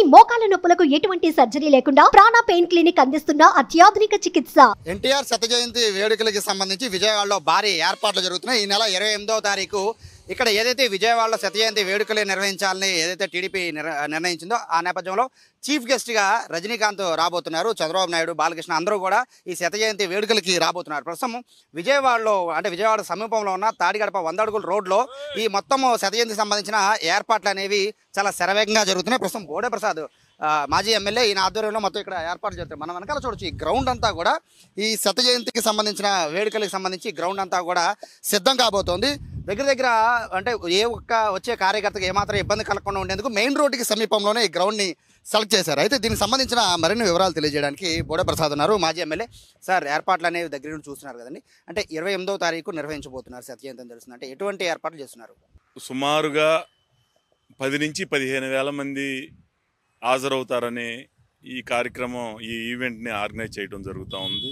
మోకాల నొప్పులకు ఎటువంటి సర్జరీ లేకుండా ప్రాణ పెయిన్ క్లినిక్ అందిస్తున్న అత్యాధునిక చికిత్స. NTR జయంతి వేడుకలకు సంబంధించి విజయవాడలో భారీ ఏర్పాట్లు జరుగుతున్నాయి. ఈ నెల 28వ తారీఖు ఇక్కడ ఏదైతే విజయవాడలో జయంతి వేడుకలు నిర్వహించాలని ఏదైతే TDP నిర్ణయించిందో ఆ నేపథ్యంలో చీఫ్ గెస్ట్గా రజనీకాంత్ రాబోతున్నారు. చంద్రబాబు నాయుడు, బాలకృష్ణ అందరూ కూడా ఈ జయంతి వేడుకలకి రాబోతున్నారు. ప్రస్తుతం విజయవాడలో అంటే విజయవాడ సమీపంలో ఉన్న తాడిగడప 100 అడుగుల రోడ్లో ఈ మొత్తం జయంతికి సంబంధించిన ఏర్పాట్లు అనేవి చాలా శరవేగంగా జరుగుతున్నాయి. ప్రస్తుతం బోడే ప్రసాద్ మాజీ MLA ఈయన ఆధ్వర్యంలో మొత్తం ఇక్కడ ఏర్పాటు చేస్తారు. మనం వెనకాల చూడొచ్చు ఈ గ్రౌండ్ అంతా కూడా ఈ జయంతికి సంబంధించిన వేడుకలకు సంబంధించి గ్రౌండ్ అంతా కూడా సిద్ధం కాబోతోంది. దగ్గర అంటే ఏ ఒక్క వచ్చే కార్యకర్తకు ఏమాత్రం ఇబ్బంది కలగకుండా ఉండేందుకు మెయిన్ రోడ్డుకి సమీపంలోనే ఈ గ్రౌండ్ని సెలెక్ట్ చేశారు. అయితే దీనికి సంబంధించిన మరిన్ని వివరాలు తెలియజేయడానికి బోడే ప్రసాద్ ఉన్నారు, మాజీ MLA. సార్, ఏర్పాట్లు అనేవి దగ్గర నుండి చూస్తున్నారు కదండి. అంటే 28వ తారీఖు నిర్వహించబోతున్నారు జయంతి అని తెలుస్తుంది. అంటే ఎటువంటి ఏర్పాట్లు చేస్తున్నారు? సుమారుగా 10 నుంచి 15 వేల మంది హాజరవుతారని ఈ కార్యక్రమం, ఈ ఈవెంట్ని ఆర్గనైజ్ చేయడం జరుగుతూ ఉంది.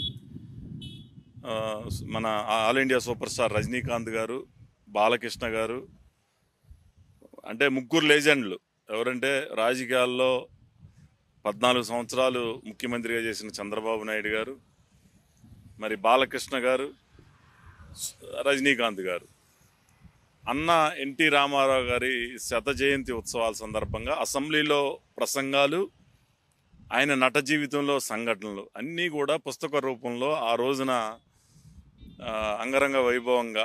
మన all India superstar Rajinikanth గారు, బాలకృష్ణ గారు, అంటే ముగ్గురు లెజెండ్లు. ఎవరంటే రాజకీయాల్లో 14 సంవత్సరాలు ముఖ్యమంత్రిగా చేసిన చంద్రబాబు నాయుడు గారు, మరి బాలకృష్ణ గారు, రజనీకాంత్ గారు. అన్న NT రామారావు గారి జయంతి ఉత్సవాల సందర్భంగా అసెంబ్లీలో ప్రసంగాలు, ఆయన నట జీవితంలో సంఘటనలు అన్నీ కూడా పుస్తక రూపంలో ఆ రోజున అంగరంగ వైభవంగా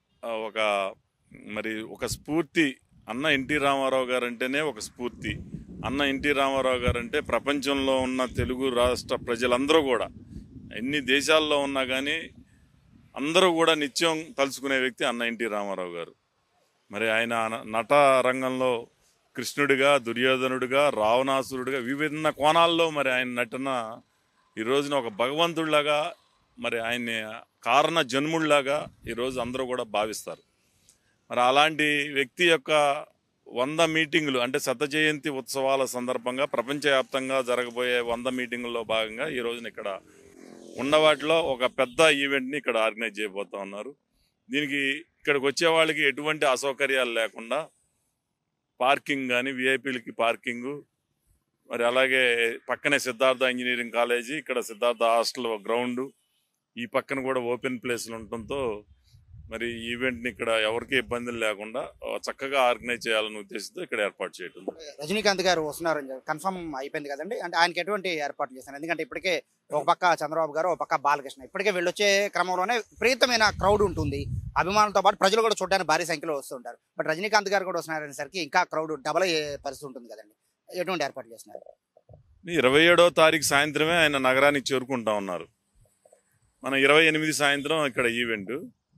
ఒక స్ఫూర్తి. అన్న NT రామారావు గారు అంటేనే ఒక స్ఫూర్తి. అన్న NT రామారావు గారు అంటే ప్రపంచంలో ఉన్న తెలుగు రాష్ట్ర ప్రజలందరూ కూడా, ఎన్ని దేశాల్లో ఉన్నా కానీ అందరూ కూడా నిత్యం తలుచుకునే వ్యక్తి అన్న NT రామారావు గారు. మరి ఆయన నట రంగంలో కృష్ణుడిగా, దుర్యోధనుడిగా, రావణాసురుడిగా విభిన్న కోణాల్లో మరి ఆయన నటన ఈ రోజున ఒక భగవంతుడిలాగా, మరి ఆయన్ని కారణ జన్ముడిలాగా ఈరోజు అందరూ కూడా భావిస్తారు. మరి అలాంటి వ్యక్తి యొక్క 100 మీటింగులు, అంటే జయంతి ఉత్సవాల సందర్భంగా ప్రపంచవ్యాప్తంగా జరగబోయే 100 మీటింగుల్లో భాగంగా ఈ రోజున ఇక్కడ ఉన్న వాటిలో ఒక పెద్ద ఈవెంట్ని ఇక్కడ ఆర్గనైజ్ చేయబోతా ఉన్నారు. దీనికి ఇక్కడికి వచ్చే వాళ్ళకి ఎటువంటి అసౌకర్యాలు లేకుండా పార్కింగ్ కానీ, విఐపీలకి పార్కింగు, మరి అలాగే పక్కనే సిద్ధార్థ ఇంజనీరింగ్ కాలేజీ, ఇక్కడ సిద్ధార్థ హాస్టల్ గ్రౌండు, ఈ పక్కన కూడా ఓపెన్ ప్లేస్లు ఉండటంతో మరి ఈవెంట్ని ఇక్కడ ఎవరికి ఇబ్బందులు లేకుండా చక్కగా ఆర్గనైజ్ చేయాలనే ఉద్దేశంతో ఇక్కడ ఏర్పాటు చేయడం. రజనీకాంత్ గారు వస్తున్నారు, కన్ఫర్మ్ అయిపోయింది కదండి. అంటే ఆయనకి ఎటువంటి ఏర్పాట్లు చేశారు? ఎందుకంటే ఇప్పటికే ఒక పక్క చంద్రబాబు గారు, ఒక పక్క బాలకృష్ణ, ఇప్పటికే వెళ్ళొచ్చే క్రమంలోనే విపరీతమైన క్రౌడ్ ఉంటుంది. అభిమానులతో పాటు ప్రజలు కూడా చూడడానికి భారీ సంఖ్యలో వస్తుంటారు. బట్ రజనీకాంత్ గారు కూడా వస్తున్నారు అనేసరికి ఇంకా క్రౌడ్ డబల్ అయ్యే పరిస్థితి ఉంటుంది కదండి. ఎటువంటి ఏర్పాట్లు చేస్తున్నారు? 27వ తారీఖు సాయంత్రమే ఆయన నగరానికి చేరుకుంటా ఉన్నారు. మన 28 సాయంత్రం ఇక్కడ ఈవెంట్.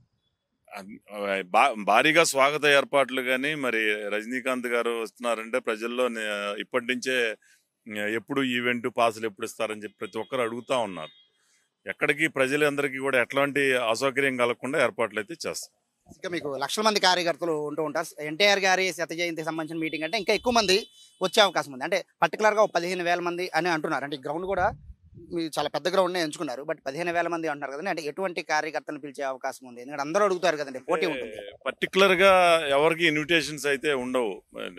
భారీగా స్వాగత ఏర్పాట్లు కానీ, మరి రజనీకాంత్ గారు వస్తున్నారంటే ప్రజల్లో ఇప్పటి నుంచే ఎప్పుడు ఈవెంట్ పాసులు ఎప్పుడు ఇస్తారని చెప్పి ప్రతి ఒక్కరు అడుగుతూ ఉన్నారు. ఎక్కడికి ప్రజలందరికీ కూడా ఎట్లాంటి అసౌకర్యం కలగకుండా ఏర్పాట్లు అయితే చేస్తారు. ఇంకా మీకు లక్షల మంది కార్యకర్తలు ఉంటూ ఉంటారు. NTR గారి జయంతికి సంబంధించిన మీటింగ్ అంటే ఇంకా ఎక్కువ మంది వచ్చే అవకాశం ఉంది. అంటే పర్టికులర్గా 15,000 మంది అని అంటున్నారు. అంటే గ్రౌండ్ కూడా మీరు చాలా పెద్ద గ్రౌండ్నే ఎంచుకున్నారు, బట్ 15,000 మంది అంటున్నారు కదండి. అంటే ఎటువంటి కార్యకర్తలను పిలిచే అవకాశం ఉంది? ఎందుకంటే అందరూ అడుగుతారు కదండి, పోటీ ఉంటుంది. పర్టికులర్గా ఎవరికి ఇన్విటేషన్స్ అయితే ఉండవు.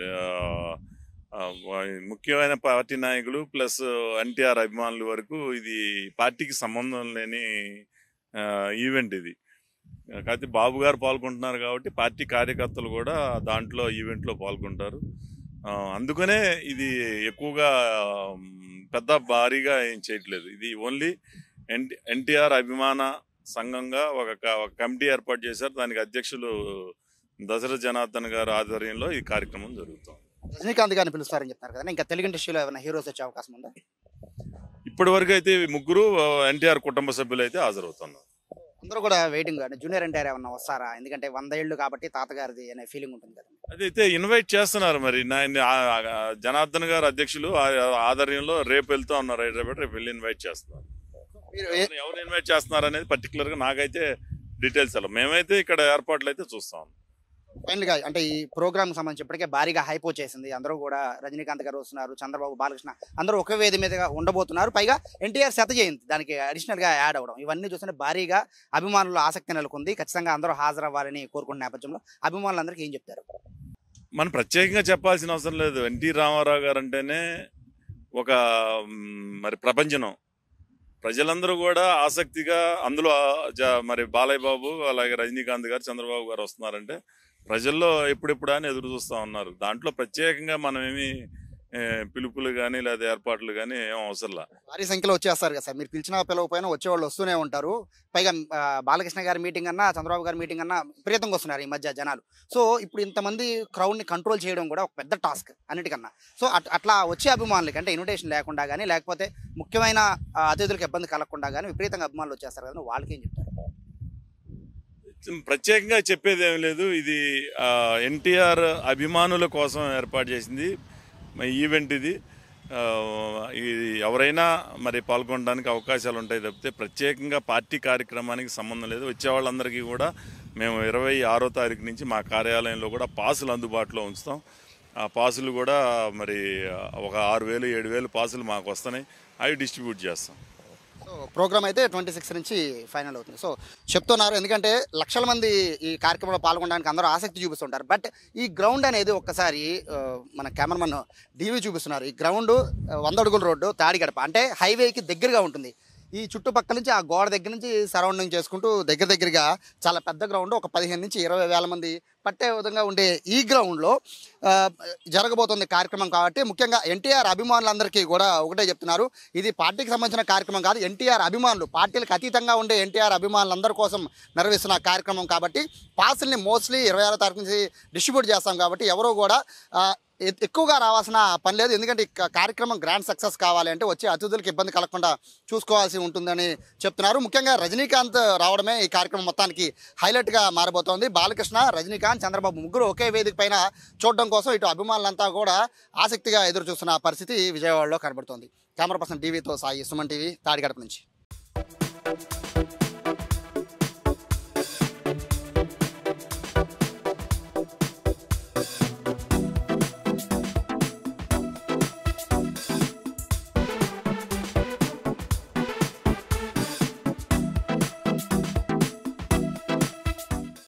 ముఖ్యమైన పార్టీ నాయకులు ప్లస్ NTR అభిమానుల వరకు ఇది పార్టీకి సంబంధం లేని ఈవెంట్ ఇది. కాకపోతే బాబు గారు పాల్గొంటున్నారు కాబట్టి పార్టీ కార్యకర్తలు కూడా దాంట్లో ఈవెంట్లో పాల్గొంటారు. అందుకనే ఇది ఎక్కువగా పెద్ద భారీగా ఏం చేయట్లేదు. ఇది ఓన్లీ NTR అభిమాన సంఘంగా ఒక కమిటీ ఏర్పాటు చేశారు. దానికి అధ్యక్షులు దశరథ జనార్దన్ గారు ఆధ్వర్యంలో ఈ కార్యక్రమం జరుగుతుంది. రజనీకాంత్ గారిని పిలుస్తారని చెప్తున్నారు కదా, ఇంకా తెలుగు ఇండస్ట్రీలో ఏమైనా హీరోస్ వచ్చే అవకాశం ఉందా? ఇప్పటి వరకు అయితే ముగ్గురు NTR కుటుంబ సభ్యులు అయితే హాజరవుతున్నారు. అందరూ కూడా వెయిటింగ్. జూనియర్ NTR ఏమన్నా వస్తారా? ఎందుకంటే 100 ఏళ్ళు కాబట్టి తాతగారిది అనే ఫీలింగ్ ఉంటుంది కదా. అదైతే ఇన్వైట్ చేస్తున్నారు. మరి జనార్దన్ గారు అధ్యక్షులు ఆధ్వర్యంలో రేపు వెళ్తూ ఉన్నారు హైదరాబాద్. రేపు వెళ్ళి ఇన్వైట్ చేస్తున్నారు. ఎవరు ఇన్వైట్ చేస్తున్నారు అనేది పర్టికులర్గా నాకైతే డీటెయిల్స్ అలా. మేమైతే ఇక్కడ ఏర్పాట్లు అయితే చూస్తాం. ఫైనల్గా అంటే ఈ ప్రోగ్రామ్ సంబంధించి ఇప్పటికే భారీగా హైప్ వచ్చేసింది. అందరూ కూడా రజనీకాంత్ గారు వస్తున్నారు, చంద్రబాబు, బాలకృష్ణ అందరూ ఒకే వేది మీదగా ఉండబోతున్నారు. పైగా NTR జయంతి దానికి అడిషనల్గా యాడ్ అవ్వడం, ఇవన్నీ చూస్తుంటే భారీగా అభిమానులు ఆసక్తి నెలకొంది. ఖచ్చితంగా అందరూ హాజరవ్వాలని కోరుకున్న నేపథ్యంలో అభిమానులందరికీ ఏం చెప్తారు? మనం ప్రత్యేకంగా చెప్పాల్సిన అవసరం లేదు. NT రామారావు గారు అంటేనే ఒక మరి ప్రపంచం. ప్రజలందరూ కూడా ఆసక్తిగా అందులో మరి బాలయ్య బాబు అలాగే రజనీకాంత్ గారు చంద్రబాబు గారు వస్తున్నారంటే ప్రజల్లో ఎప్పుడెప్పుడు అని ఎదురు చూస్తూ ఉన్నారు. దాంట్లో ప్రత్యేకంగా మనం ఏమి పిలుపులు కానీ లేదా ఏర్పాట్లు కానీ ఏం అవసరంలా. భారీ సంఖ్యలో వచ్చేస్తారు కదా సార్, మీరు పిలిచినా పిలవకపోయినా వచ్చేవాళ్ళు వస్తూనే ఉంటారు. పైగా బాలకృష్ణ గారి మీటింగ్ అన్నా చంద్రబాబు గారి మీటింగ్ అన్నా విపరీతంగా వస్తున్నారు ఈ మధ్య జనాలు. సో ఇప్పుడు ఇంతమంది క్రౌడ్ని కంట్రోల్ చేయడం కూడా ఒక పెద్ద టాస్క్ అన్నిటికన్నా. సో అట్లా వచ్చే అభిమానులకి అంటే ఇన్విటేషన్ లేకుండా కానీ లేకపోతే ముఖ్యమైన అతిథులకు ఇబ్బంది కలగకుండా కానీ విపరీతంగా అభిమానులు వచ్చేస్తారు కదా, వాళ్ళకి ఏం చెప్తారు? ప్రత్యేకంగా చెప్పేది ఏం లేదు. ఇది ఎన్టీఆర్ అభిమానుల కోసం ఏర్పాటు చేసింది ఈవెంట్. ఇది ఎవరైనా మరి పాల్గొనడానికి అవకాశాలు ఉంటాయి తప్పితే ప్రత్యేకంగా పార్టీ కార్యక్రమానికి సంబంధం లేదు. వచ్చే వాళ్ళందరికీ కూడా మేము 26వ తారీఖు నుంచి మా కార్యాలయంలో కూడా పాసులు అందుబాటులో ఉంచుతాం. ఆ పాసులు కూడా మరి ఒక 6,000 7,000 పాసులు మాకు వస్తున్నాయి, అవి డిస్ట్రిబ్యూట్ చేస్తాం. సో ప్రోగ్రామ్ అయితే 26 నుంచి ఫైనల్ అవుతుంది. సో చెప్తున్నారు, ఎందుకంటే లక్షల మంది ఈ కార్యక్రమంలో పాల్గొనడానికి అందరూ ఆసక్తి చూపిస్తుంటారు. బట్ ఈ గ్రౌండ్ అనేది ఒక్కసారి మన కెమెరామన్ డీవీ చూపిస్తున్నారు. ఈ గ్రౌండ్ 100 అడుగుల రోడ్డు తాడిగడప అంటే హైవేకి దగ్గరగా ఉంటుంది. ఈ చుట్టుపక్కల నుంచి ఆ గోడ దగ్గర నుంచి సరౌండింగ్ చేసుకుంటూ దగ్గరగా చాలా పెద్ద గ్రౌండ్, ఒక 15 నుంచి 20 వేల మంది పట్టే విధంగా ఉండే ఈ గ్రౌండ్లో జరగబోతుంది కార్యక్రమం. కాబట్టి ముఖ్యంగా ఎన్టీఆర్ అభిమానులందరికీ కూడా ఒకటే చెప్తున్నారు, ఇది పార్టీకి సంబంధించిన కార్యక్రమం కాదు, ఎన్టీఆర్ అభిమానులు పార్టీలకు అతీతంగా ఉండే ఎన్టీఆర్ అభిమానులందరి కోసం నిర్వహిస్తున్న కార్యక్రమం. కాబట్టి పాసుల్ని మోస్ట్లీ 26వ తారీఖు నుంచి డిస్ట్రిబ్యూట్ చేస్తాం. కాబట్టి ఎవరో కూడా ఎక్కువగా రావాల్సిన పని లేదు. ఎందుకంటే ఈ కార్యక్రమం గ్రాండ్ సక్సెస్ కావాలి అంటే వచ్చే అతిథులకు ఇబ్బంది కలగకుండా చూసుకోవాల్సి ఉంటుందని చెప్తున్నారు. ముఖ్యంగా రజనీకాంత్ రావడమే ఈ కార్యక్రమం మొత్తానికి హైలైట్గా మారబోతోంది. బాలకృష్ణ, రజనీకాంత్, చంద్రబాబు ముగ్గురు ఒకే వేదిక పైన చూడడం కోసం ఇటు అభిమానులంతా కూడా ఆసక్తిగా ఎదురు చూస్తున్న పరిస్థితి విజయవాడలో కనబడుతోంది. కెమెరా పర్సన్ టీవీతో సాయి, సుమన్ టీవీ, తాడిగడప నుంచి.